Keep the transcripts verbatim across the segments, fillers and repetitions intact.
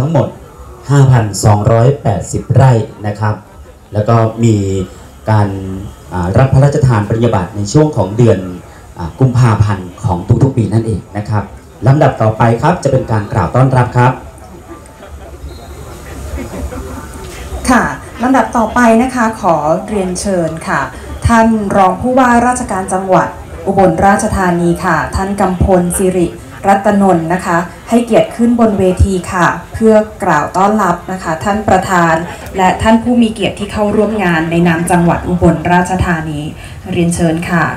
ทั้งหมด ห้าพันสองร้อยแปดสิบ ไร่นะครับแล้วก็มีการรับพระราชทานปริญญาบัตรในช่วงของเดือนกุมภาพันธ์ของทุกๆปีนั่นเองนะครับลำดับต่อไปครับจะเป็นการกล่าวต้อนรับครับค่ะลำดับต่อไปนะคะขอเรียนเชิญค่ะท่านรองผู้ว่าราชการจังหวัดอุบลราชธานีค่ะท่านกำพลสิริรัตนนท์นะคะให้เกียรติขึ้นบนเวทีค่ะเพื่อกล่าวต้อนรับนะคะท่านประธานและท่านผู้มีเกียรติที่เข้าร่วมงานในนามจังหวัดอุบลราชธานีเรียนเชิญค่ะ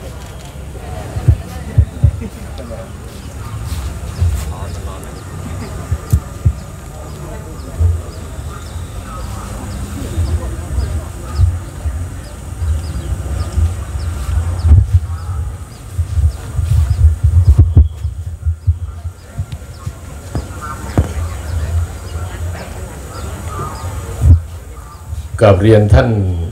กับเรียนท่าน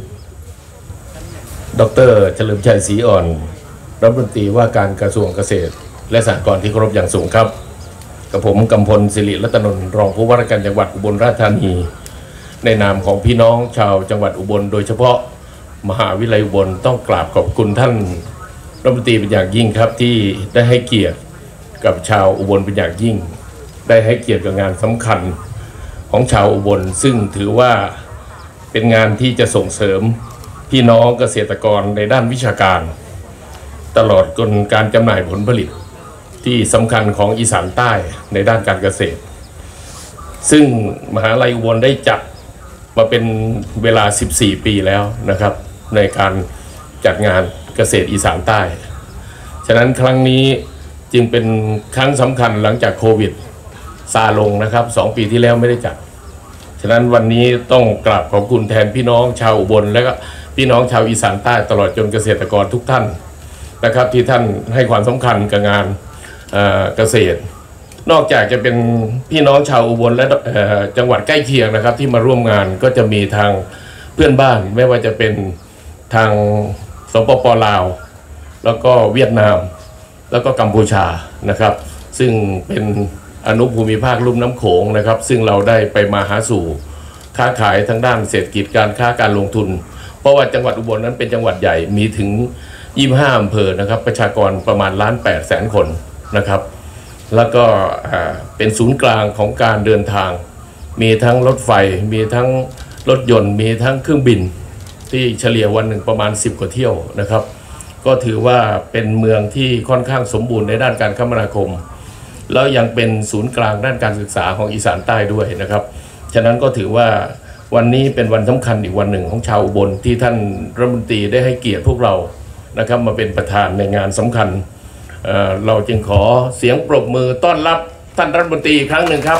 ดร.เฉลิมชัยศรีอ่อนรัฐมนตรีว่าการกระทรวงเกษตรและสหกรณ์ที่เคารพอย่างสูงครับกับผมกำพลสิริรัตนนท์รองผู้ว่าราชการจังหวัดอุบลราชธานีในนามของพี่น้องชาวจังหวัดอุบลโดยเฉพาะมหาวิทยาลัยอุบลต้องกราบขอบคุณท่านรัฐมนตรีเป็นอย่างยิ่งครับที่ได้ให้เกียรติกับชาวอุบลเป็นอย่างยิ่งได้ให้เกียรติกับงานสำคัญของชาวอุบลซึ่งถือว่าเป็นงานที่จะส่งเสริมพี่น้องเกษตรกรในด้านวิชาการตลอดจนการจำหน่ายผลผลิตที่สำคัญของอีสานใต้ในด้านการเกษตรซึ่งมหาวิทยาลัยอุบลได้จัดมาเป็นเวลาสิบสี่ปีแล้วนะครับในการจัดงานเกษตรอีสานใต้ฉะนั้นครั้งนี้จึงเป็นครั้งสำคัญหลังจากโควิดซาลงนะครับสองปีที่แล้วไม่ได้จัดฉะนั้นวันนี้ต้องกราบขอบคุณแทนพี่น้องชาวอุบลและก็พี่น้องชาวอีสานใต้ตลอดจนเกษตรกรทุกท่านนะครับที่ท่านให้ความสำคัญกับงานเกษตรนอกจากจะเป็นพี่น้องชาวอุบลและจังหวัดใกล้เคียงนะครับที่มาร่วมงานก็จะมีทางเพื่อนบ้านไม่ว่าจะเป็นทางสปป.ลาวแล้วก็เวียดนามแล้วก็กัมพูชานะครับซึ่งเป็นอนุภูมิภาคลุ่มน้ำโขงนะครับซึ่งเราได้ไปมาหาสู่ค้าขายทางด้านเศรษฐกิจการค้าการลงทุนเพราะว่าจังหวัดอุบลนั้นเป็นจังหวัดใหญ่มีถึงยี่สิบห้าอำเภอนะครับประชากรประมาณล้านแปดแสนคนนะครับแล้วก็เป็นศูนย์กลางของการเดินทางมีทั้งรถไฟมีทั้งรถยนต์มีทั้งเครื่องบินที่เฉลี่ยวันหนึ่งประมาณสิบกว่าเที่ยวนะครับก็ถือว่าเป็นเมืองที่ค่อนข้างสมบูรณ์ในด้านการคมนาคมแล้วยังเป็นศูนย์กลางด้านการศึกษาของอีสานใต้ด้วยนะครับฉะนั้นก็ถือว่าวันนี้เป็นวันสำคัญอีกวันหนึ่งของชาวอุบลที่ท่านรัฐมนตรีได้ให้เกียรติพวกเรานะครับมาเป็นประธานในงานสำคัญ เอ่อ เราจึงขอเสียงปรบมือต้อนรับท่านรัฐมนตรีอีกครั้งหนึ่งครับ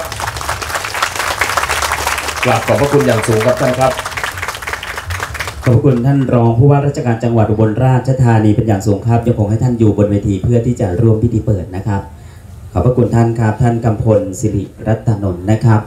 กราบขอบพระคุณอย่างสูงครับท่านครับขอบคุณท่านรองผู้ว่าราชการจังหวัดอุบลราชธานีเป็นอย่างสูงครับยังคงให้ท่านอยู่บนเวทีเพื่อที่จะร่วมพิธีเปิดนะครับขอบพระคุณท่านครับท่านกำพลสิริรัตนนท์นะครับ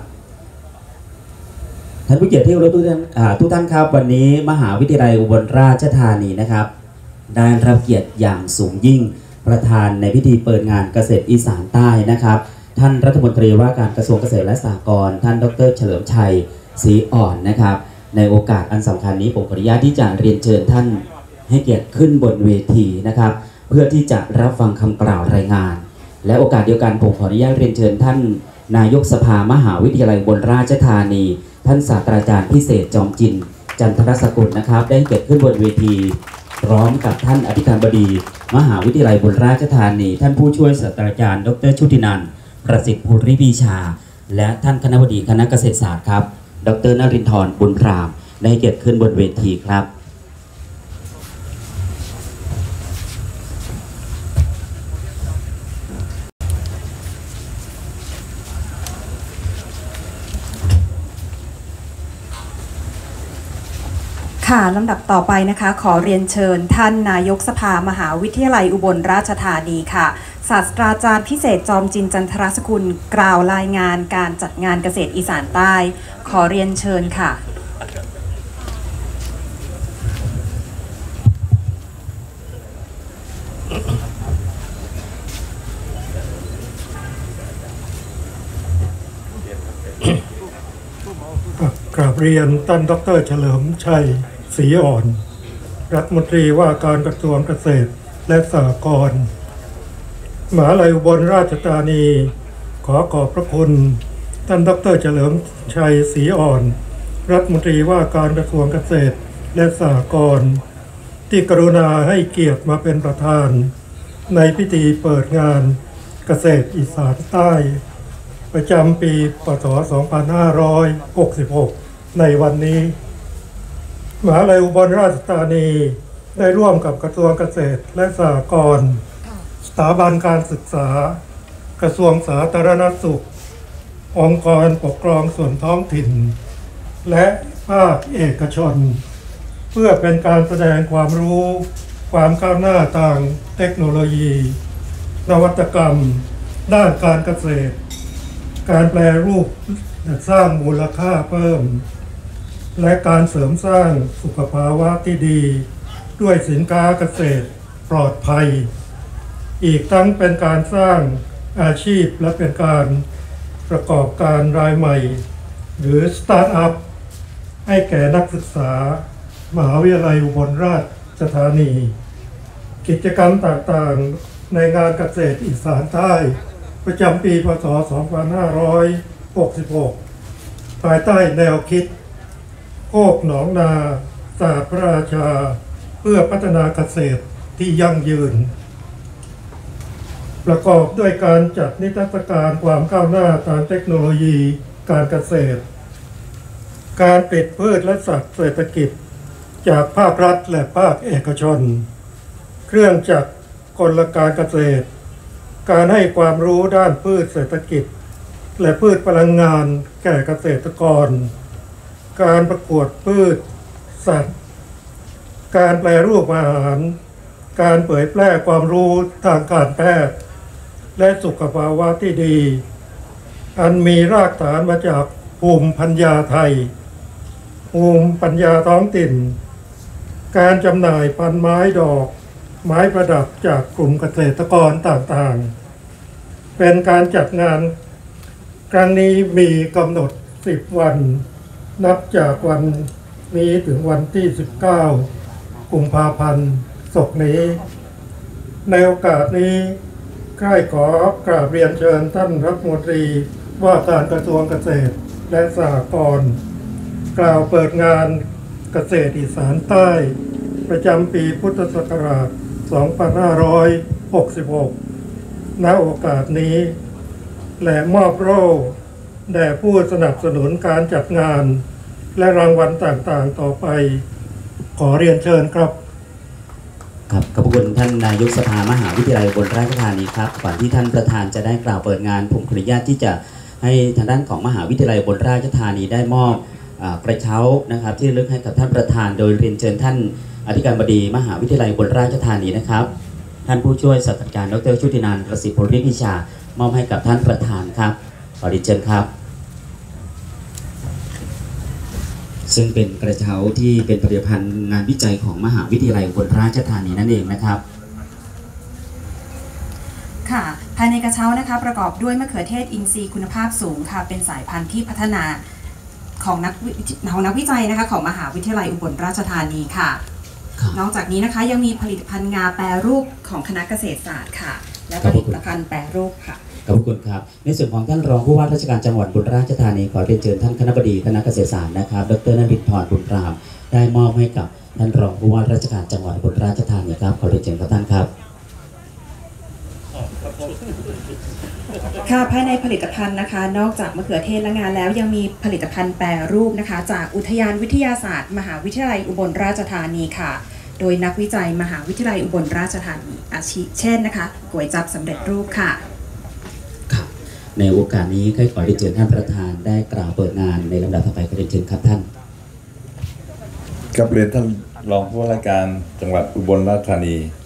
ท่านผู้เกียรติที่เคารพทุกท่านทุกท่านครับวันนี้มหาวิทยาลัยอุบลราชธานีนะครับได้รับเกียรติอย่างสูงยิ่งประธานในพิธีเปิดงานเกษตรอีสานใต้นะครับท่านรัฐมนตรีว่าการกระทรวงเกษตรและสหกรณ์ท่านดร.เฉลิมชัยศรีอ่อนนะครับในโอกาสอันสำคัญนี้ผมขออนุญาตที่จะเรียนเชิญท่านให้เกียรติขึ้นบนเวทีนะครับเพื่อที่จะรับฟังคำกล่าวรายงานและโอกาสเดียวกันผมขออนุญาตเรียนเชิญท่านนายกสภามหาวิทยาลัยอุบลราชธานีท่านศาสตราจารย์พิเศษจอมจินต์จันทรสกุลนะครับได้เกียรติขึ้นบนเวทีพร้อมกับท่านอธิการบดีมหาวิทยาลัยอุบลราชธานีท่านผู้ช่วยศาสตราจารย์ดร.ชุตินันท์ประสิทธิ์ภูริวิชาและท่านคณบดีคณะเกษตรศาสตร์ครับดร.นรินทร์บุญพรามได้เกียรติขึ้นบนเวทีครับค่ะลำดับต่อไปนะคะขอเรียนเชิญท่านนายกสภามหาวิทยาลัยอุบลราชธานีค่ะศาสตราจารย์พิเศษจอมจินต์จันทรสกุลกล่าวรายงานการจัดงานเกษตรอีสานใต้ขอเรียนเชิญค่ะกราบเรียนท่านดร.เฉลิมชัยศรีอ่อนรัฐมนตรีว่าการกระทรวงเกษตรและสหกรณ์มหาวิทยาลัยอุบลราชธานีขอขอบพระคุณท่านดร.เฉลิมชัยศรีอ่อนรัฐมนตรีว่าการกระทรวงเกษตรและสหกรณ์ที่กรุณาให้เกียรติมาเป็นประธานในพิธีเปิดงานเกษตรอีสานใต้ประจำปีพ.ศ. สองพันห้าร้อยหกสิบหกในวันนี้มหาวิทยาลัยอุบลราชธานีได้ร่วมกับกระทรวงเกษตรและสหกรณ์สถาบันการศึกษากระทรวงสาธารณสุของค์กรปกครองส่วนท้องถิ่นและภาคเอกชนเพื่อเป็นการแสดงความรู้ความก้าวหน้าทางเทคโนโลยีนวัตกรรมด้านการเกษตรการแปรรูปและสร้างมูลค่าเพิ่มและการเสริมสร้างสุขภาวะที่ดีด้วยสินค้าเกษตรปลอดภัยอีกทั้งเป็นการสร้างอาชีพและเป็นการประกอบการรายใหม่หรือสตาร์ทอัพให้แก่นักศึกษามหาวิทยาลัยอุบลราชธานีกิจกรรมต่างๆในงานเกษตรอีสานใต้ประจำปีพ.ศ. สองพันห้าร้อยหกสิบหกภายใต้แนวคิดโคกหนองนาศาสตร์พระราชาเพื่อพัฒนาเกษตรที่ยั่งยืนประกอบด้วยการจัดนิทรรศการความก้าวหน้าทางเทคโนโลยีการเกษตรการผลิตพืชและสัตว์เศรษฐกิจจากภาครัฐและภาคเอกชนเครื่องจักรกลการเกษตรการให้ความรู้ด้านพืชเศรษฐกิจและพืชพลังงานแก่เกษตรกรการประกวดพืชสัตว์การแปรรูปอาหารการเผยแพร่ความรู้ทางการแพทย์และสุขภาวะที่ดีอันมีรากฐานมาจากภูมิปัญญาไทยภูมิปัญญาท้องถิ่นการจำหน่ายพันไม้ดอกไม้ประดับจากกลุ่มเกษตรกรต่างๆเป็นการจัดงานครั้งนี้มีกำหนดสิบวันนับจากวันนี้ถึงวันที่สิบเก้ากุมภาพันธ์ศกนี้ในโอกาสนี้ข้าขอกราบเรียนเชิญท่านรัฐมนตรีว่าการกระทรวงเกษตรและสหกรณ์กล่าวเปิดงานเกษตรอีสานใต้ประจำปีพุทธศักราชสองพันห้าร้อยหกสิบหกณโอกาสนี้และมอบโล่แด่ผู้สนับสนุนการจัดงานและรางวัลต่างๆต่อไปขอเรียนเชิญครับครับขอบคุณท่านนายกสภามหาวิทยาลัยอุบลราชธานีครับก่อนที่ท่านประธานจะได้กล่าวเปิดงานผมขออนุญาตที่จะให้ทางด้านของมหาวิทยาลัยอุบลราชธานีได้มอบกระเช้านะครับที่ระลึกให้กับท่านประธานโดยเรียนเชิญท่านอธิการบดีมหาวิทยาลัยอุบลราชธานีนะครับท่านผู้ช่วยศาสตราจารย์ดร.ชุตินันท์ ประสิทธิ์ผลวิชามอบให้กับท่านประธานครับขอเรียนเชิญครับซึ่งเป็นกระเช้าที่เป็นผลิตภัณฑ์งานวิจัยของมหาวิทยาลัยอุบลราชธานีนั่นเองนะครับค่ะภายในกระเช้านะคะประกอบด้วยมะเขือเทศอินทรีย์คุณภาพสูงค่ะเป็นสายพันธุ์ที่พัฒนาของนักของนักวิจัยนะคะของมหาวิทยาลัยอุบลราชธานีค่ะนอกจากนี้นะคะยังมีผลิตภัณฑ์งาแปรรูปของคณะเกษตรศาสตร์ค่ะและผลิตภัณฑ์แปรรูปค่ะขอบคุณครับในส่วนของท่านรองผู้ว่าราชการจังหวัดอุบลราชธานีขอเรียนเชิญท่านคณบดีคณะเกษตรศาสตร์นะครับดร.นฤทธิ์พรบุญปรามได้มอบให้กับท่านรองผู้ว่าราชการจังหวัดอุบลราชธานีครับขอเรียนเชิญครับท่านครับค่ะภายในผลิตภัณฑ์นะคะนอกจากมะเขือเทศและงาแล้วยังมีผลิตภัณฑ์แปรรูปนะคะจากอุทยานวิทยาศาสตร์มหาวิทยาลัยอุบลราชธานีค่ะโดยนักวิจัยมหาวิทยาลัยอุบลราชธานีอาชีเช่นนะคะก๋วยจั๊บสำเร็จรูปค่ะครับในโอกาสนี้ก็ขอเรียนเชิญท่านประธานได้กล่าวเปิดงานในลำดับต่อไปขอเรียนเชิญครับท่านกับเรียนท่านรองผู้ว่าราชการจังหวัดอุบลราชธานี